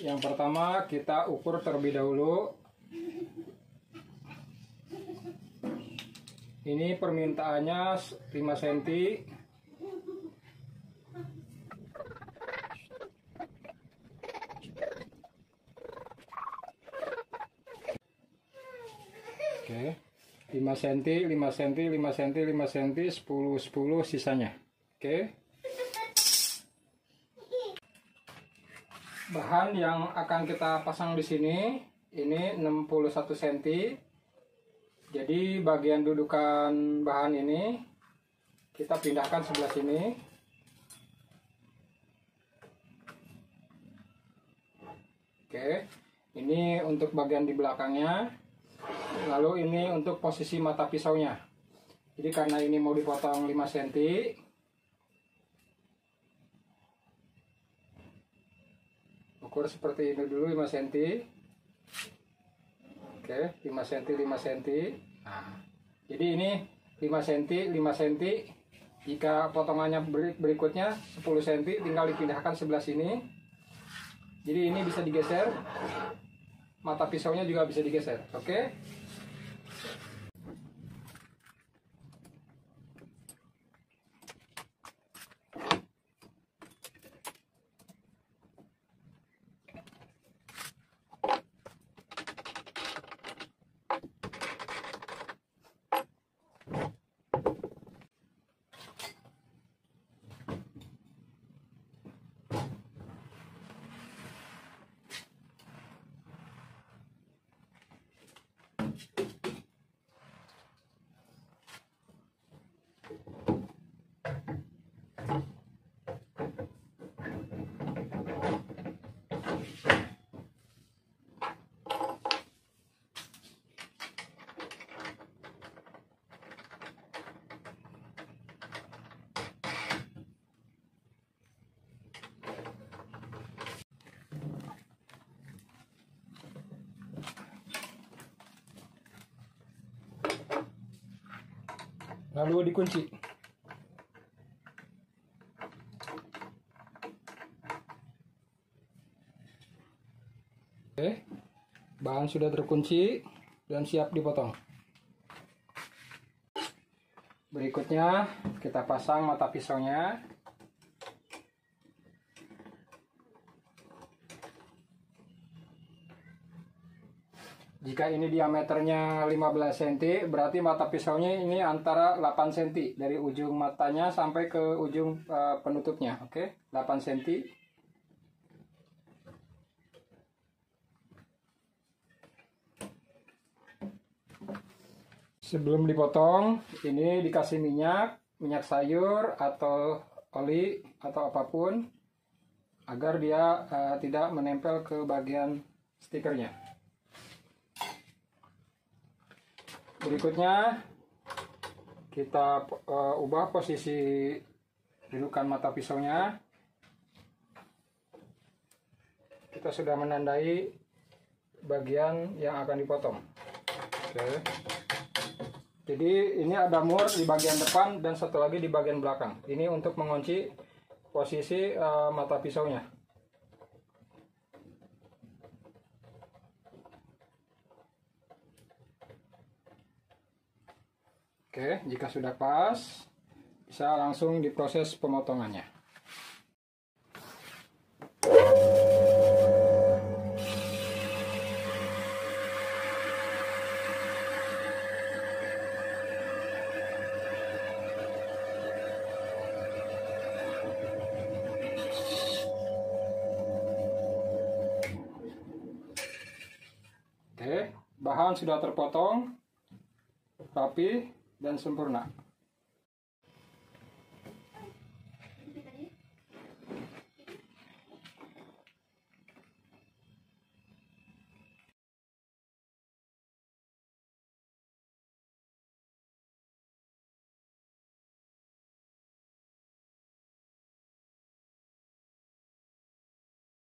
Yang pertama kita ukur terlebih dahulu. Ini permintaannya 5 cm. Oke, 5 cm, 5 cm, 5 cm, 5 cm, 10, 10 sisanya. Oke. Bahan yang akan kita pasang di sini ini 61 cm. Jadi bagian dudukan bahan ini kita pindahkan sebelah sini. Oke. Ini untuk bagian di belakangnya. Lalu ini untuk posisi mata pisaunya. Jadi karena ini mau dipotong 5 cm, ukur seperti ini dulu 5 cm. Oke, 5 cm, 5 cm. Nah, jadi ini 5 cm, 5 cm. Jika potongannya berikutnya 10 cm, tinggal dipindahkan sebelah sini. Jadi ini bisa digeser. Mata pisaunya juga bisa digeser. Oke. Lalu dikunci. Oke, bahan sudah terkunci dan siap dipotong. Berikutnya kita pasang mata pisaunya. Jika ini diameternya 15 cm, berarti mata pisaunya ini antara 8 cm dari ujung matanya sampai ke ujung penutupnya. Oke, 8 cm. Sebelum dipotong, ini dikasih minyak sayur atau oli atau apapun agar dia tidak menempel ke bagian stikernya. Berikutnya kita ubah posisi dudukan mata pisaunya. Kita sudah menandai bagian yang akan dipotong. Oke. Jadi ini ada mur di bagian depan dan satu lagi di bagian belakang. Ini untuk mengunci posisi mata pisaunya. Oke, jika sudah pas, bisa langsung diproses pemotongannya. Oke, bahan sudah terpotong, rapi dan sempurna.